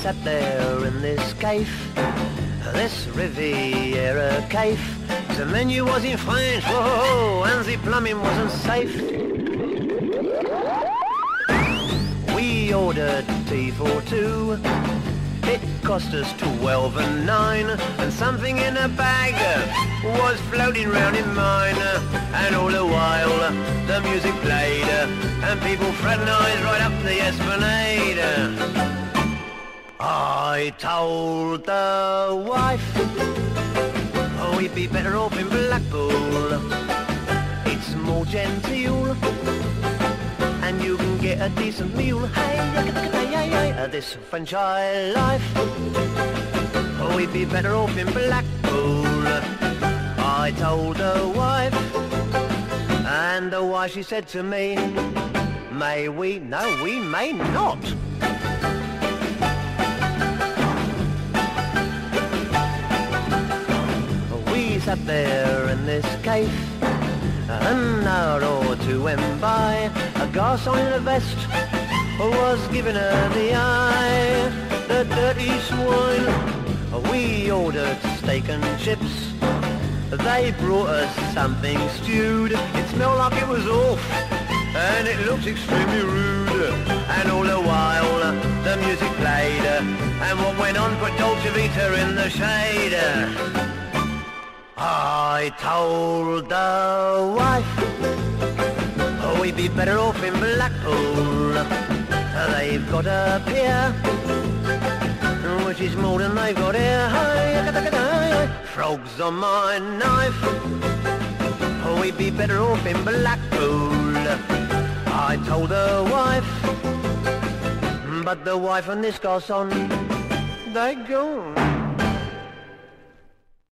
sat there in this cave, this Riviera cave. The menu was in French, whoa, and the plumbing wasn't safe. We ordered tea for two. It cost us 12 and 9, and something in a bag was floating round in mine. And all the while the music played, and people fraternized right up the esplanade. I told the wife, oh, we'd be better off in Blackpool. It's more genteel, and you can get a decent meal. Hey, this French high life, oh, we'd be better off in Blackpool. I told the wife, and the wife, she said to me, may we? No, we may not. We sat there in this cave, an hour or two went by. A garçon in a vest was giving her the eye. The dirty swine. We ordered steak and chips. They brought us something stewed. It smelled like it was off, and it looked extremely rude. And all the while the music played, and what went on put Dolce Vita in the shade. I told the wife, oh, we'd be better off in Blackpool. They've got a pier, which is more than they've got here. Frogs on my knife, oh, we'd be better off in Blackpool. I told the wife, but the wife and this garçon, they're gone.